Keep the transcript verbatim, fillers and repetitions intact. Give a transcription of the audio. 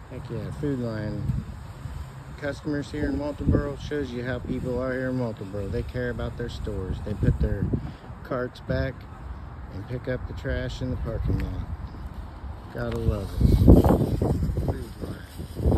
Heck yeah, Food Line. Customers here in Walterboro, shows you how people are here in Walterboro. They care about their stores. They put their carts back and pick up the trash in the parking lot. Gotta love it. Food Line.